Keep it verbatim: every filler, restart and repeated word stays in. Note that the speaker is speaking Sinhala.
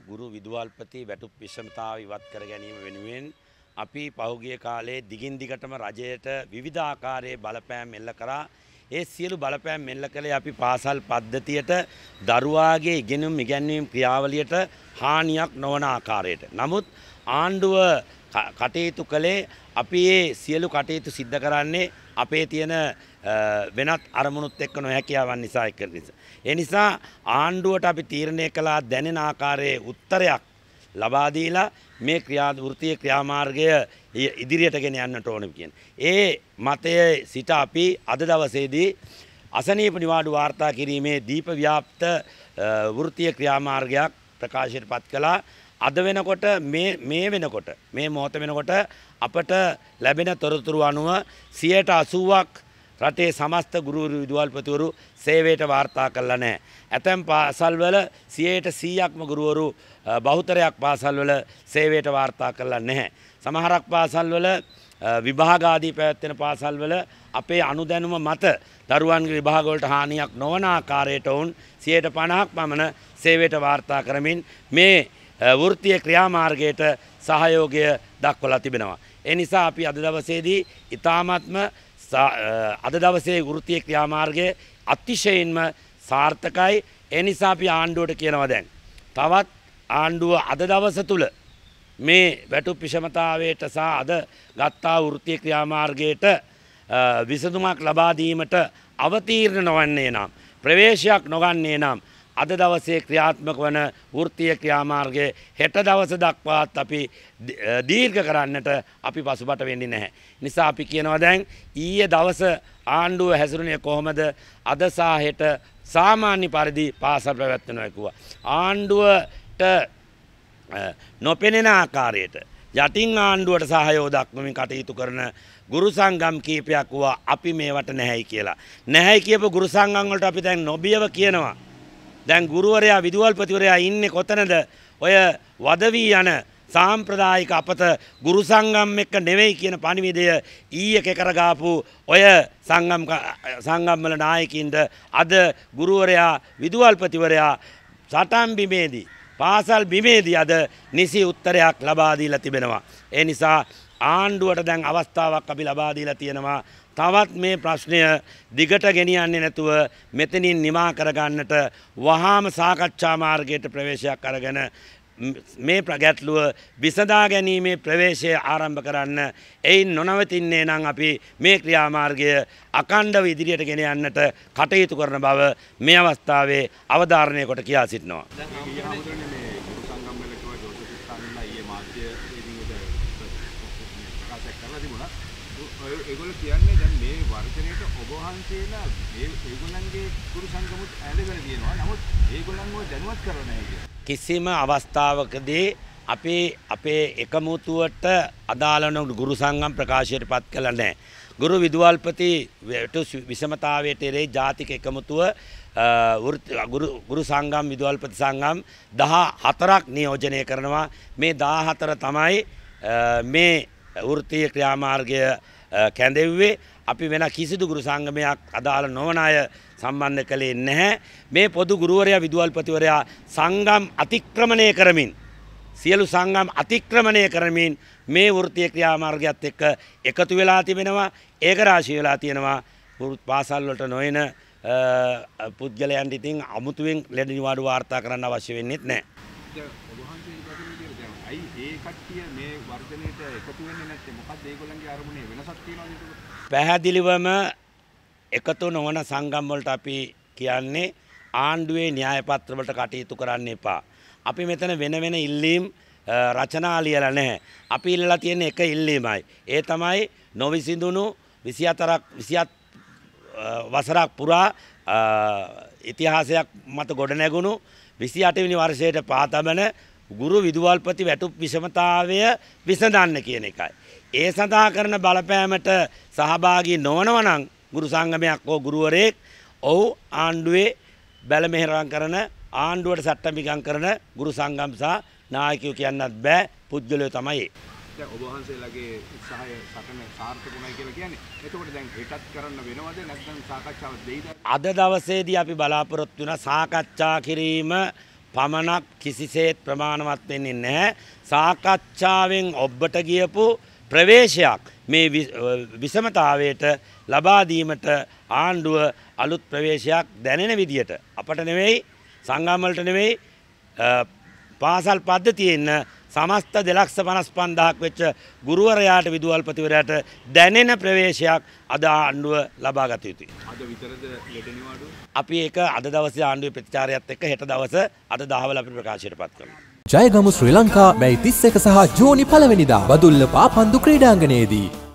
ගුරු විදුහල්පති වැටුප් විෂමතාව ඉවත් කර ගැනීම වෙනුවෙන් අපි පහුගිය කාලේ දිගින් දිගටම රජයට විවිධ ආකාරයේ බලපෑම් එල්ල කරා. ඒ සියලු බලපෑම් එල්ල කළේ අපි පාසල් පද්ධතියට දරුවාගේ ඉගෙනුම් ඉගැන්වීම් ක්‍රියාවලියට හානියක් නොවන ආකාරයට. නමුත් ආණ්ඩුව කටයුතු කළේ අපි මේ සියලු කටයුතු සිද්ධ කරන්නේ අපේ තියෙන වෙනත් අරමුණුත් එක්ක නොහැකියාවන් නිසා එක්ක නිසා. ඒ නිසා ආණ්ඩුවට අපි තීරණය කළා දැනෙන ආකාරයේ උත්තරයක් ලබා දීලා මේ ක්‍රියා වෘත්තීය ක්‍රියාමාර්ගය ඉදිරියට ගෙන යන්නට ඕන කියන. ඒ මතයේ සිට අපි අද දවසේදී අසනීප නිවාඩු වාර්තා කිරීමේ දීප ව්‍යාප්ත වෘත්තීය ක්‍රියාමාර්ගයක් ප්‍රකාශයට පත් කළා. අද වෙනකොට මේ මේ වෙනකොට මේ මොහොත වෙනකොට අපට ලැබෙන තොරතුරු අනුව සියයට අසූවක් රටේ සමස්ත ගුරු විදුහල්පතිවරු සේවයට වාර්තා කළා නැහැ. ඇතැම් පාසල්වල සියයට සීයක්ම ගුරුවරු බහුතරයක් පාසල්වල සේවයට වාර්තා කළා නැහැ. සමහරක් පාසල්වල විභාග ආදී පැවැත්වෙන පාසල්වල අපේ අනුදැනුම මත දරුවන්ගේ විභාග වලට හානියක් නොවන ආකාරයට වුන් සියයට පනහක් පමණ සේවයට වාර්තා කරමින් මේ වෘත්තීය ක්‍රියාමාර්ගයට සහයෝගය දක්වලා තිබෙනවා. ඒ නිසා අපි අද දවසේදී ඊ타ත්ම අද දවසේ වෘත්තීය ක්‍රියාමාර්ගය අතිශයින්ම සාර්ථකයි. ඒ නිසා අපි ආණ්ඩුවට කියනවා දැන් තවත් ආණ්ඩුව අද දවස තුල මේ වැටුප් විෂමතාවයට සහ අද ගත්තා වෘත්තීය ක්‍රියාමාර්ගයට විසඳුමක් ලබා දීමට අවතීර්ණ නොවන්නේ නම් ප්‍රවේශයක් නොගන්නේ නම් අද දවසේ ක්‍රියාත්මක වන වෘත්තීය ක්‍රියාමාර්ගයේ හෙට දවස දක්වාත් අපි දීර්ඝ කරන්නට අපි පසුබට වෙන්නේ නැහැ. නිසා අපි කියනවා දැන් ඊයේ දවස ආණ්ඩුව හැසිරුණේ කොහොමද? අද සහ හෙට සාමාන්‍ය පරිදි පාසල් පැවැත්වෙනවා කිව්වා. ආණ්ඩුවට නොපෙනෙන ආකාරයට යටින් ආණ්ඩුවට සහයෝගය දක්වමින් කටයුතු කරන ගුරු සංගම් කීපයක් වුණා අපි මේවට නැහැයි කියලා. නැහැයි කියපු ගුරු සංගම් වලට අපි දැන් නොබියව කියනවා. දැන් ගුරුවරයා විදුහල්පතිවරයා ඉන්නේ කොතනද? ඔය වදවි යන සාම්ප්‍රදායික අපත ගුරු සංගම් එක්ක නෙවෙයි කියන පණිවිඩය ඊයේ කෙකරගාපු ඔය සංගම් සංගම් වල නායකින්ද අද ගුරුවරයා විදුහල්පතිවරයා සටන් බිමේදී පාසල් බිමේදී අද නිසි උත්තරයක් ලබා දීලා තිබෙනවා. ඒ නිසා ආණ්ඩුවට දැන් අවස්ථාවක් අපි ලබා දීලා තියෙනවා. තවත් මේ ප්‍රශ්නය දිගට ගෙනියන්නේ නැතුව මෙතනින් නිමා කරගන්නට වහාම සාකච්ඡා මාර්ගයට ප්‍රවේශයක් අරගෙන මේ ගැටලුව විසඳා ගැනීමේ ප්‍රවේශය ආරම්භ කරන්න. එයින් නොනවතින්නේ නම් අපි මේ ක්‍රියාමාර්ගය අඛණ්ඩව ඉදිරියට ගෙන යන්නට කටයුතු කරන බව මේ අවස්ථාවේ අවධාරණය කොට කියා සිටිනවා. ඒගොල්ලෝ කියන්නේ දැන් මේ වර්ධනයට ඔබ වහන්සේලා ඒ ඒගොල්ලන්ගේ ගුරු සංගමුත් ඇදගෙන තියෙනවා. නමුත් ඒගොල්ලන්ව දැනුවත් කරලා නැහැ කියලා. කිසිම අවස්ථාවකදී අපි අපේ එකමුතුවට අදාළ නොවන ගුරු සංගම් ප්‍රකාශයට පත් කළ නැහැ. ගුරු විදුහල්පති විෂමතාවයට එරෙහි ජාතික එකමුතුව ගුරු ගුරු සංගම් විදුහල්පති සංගම් දහ හතරක් නියෝජනය කරනවා. මේ දහ හතර තමයි මේ වෘත්තීය ක්‍රියාමාර්ගය කැඳෙව්වේ. අපි වෙන කිසිදු ගුරු සංගමයක් අදාළ නොවන අය සම්බන්ධ කළේ නැහැ. මේ පොදු ගුරුවරයා විදුහල්පතිවරයා සංගම් අතික්‍රමණය කරමින් සියලු සංගම් අතික්‍රමණය කරමින් මේ වෘත්තීය ක්‍රියාමාර්ගයත් එක්ක එකතු වෙලා තිබෙනවා. ඒක රාශී වෙලා තියෙනවා. පාසල් වලට නොයන පුද්ගලයන්ට ඉතින් අමුතුවෙන් ලෙඩ නිවාඩු වාර්තා කරන්න අවශ්‍ය වෙන්නේ නැහැ. අයි ඒ කට්ටිය මේ වර්ධනයට එකතු වෙන්නේ නැත්තේ මොකක්ද? ඒගොල්ලන්ගේ අරමුණේ වෙනසක් තියෙනවද ඒක? පැහැදිලිවම එකතු නොවන සංගම් වලට අපි කියන්නේ ආණ්ඩුවේ න්‍යාය පත්‍ර වලට කටයුතු කරන්න එපා. අපි මෙතන වෙන වෙන ඉල්ලීම් රචනා ලියලා නැහැ. අපි ඉල්ලලා තියෙන එක ඉල්ලීමයි. ඒ තමයි නොවිසඳුණු විසි හතරක් විසිහත් වසරක් පුරා ඉතිහාසයක් මත ගොඩනැගුණු විසි අට වෙනි වර්ෂයට පාතබන ගුරු විදුහල්පති වැටුප් විෂමතාවය විසඳන්න කියන එකයි. ඒ සඳහා කරන බලපෑමට සහභාගී නොවනවා නම් ගුරු සංගමයක් හෝ ගුරුවරයෙක් ඔව් ආණ්ඩුවේ බැලමෙහෙරම් කරන ආණ්ඩුවට සට්ටමිකම් කරන ගුරු සංගම් සහ නායකයෝ කියන්නත් බෑ. පුද්ගලයෝ තමයි. දැන් ඔබ වහන්සේලාගේ උත්සාහය සටන සාර්ථකුණයි කියලා කියන්නේ. එතකොට දැන් ඒකත් කරන්න වෙනවද නැත්නම් සාකච්ඡාවක් දෙයිද? අද දවසේදී අපි බලාපොරොත්තු වෙන සාකච්ඡා කිරීම පමණක් කිසිසේත් ප්‍රමාණවත් වෙන්නේ නැහැ. සාකච්ඡාවෙන් ඔබට ගියපු ප්‍රවේශයක් මේ විෂමතාවයට ලබා දීමට ආණ්ඩුව අලුත් ප්‍රවේශයක් දැනෙන විදියට අපට නෙවෙයි සංගම් වලට නෙවෙයි පාසල් පද්ධතියේ ඉන්න සමස්ත දෙලක්ෂ පනස් පන්දාහක් වෙච්ච ගුරුවරයාට විදුහල්පතිවරයාට දැනෙන ප්‍රවේශයක් අද ආණ්ඩුව ලබා ගත යුතුයි. අද විතරද ලෙඩ නිවාඩුව? අපි ඒක අද දවසේ ආණ්ඩුවේ ප්‍රතිචාරයත් එක්ක හෙට දවස අද දහවල අපි ප්‍රකාශයට පත් කරනවා. ජයගමු ශ්‍රී ලංකා මැයි තිස් එක සහ ජූනි පළවෙනිදා බදුල්ල පාපන්දු ක්‍රීඩාංගණයේදී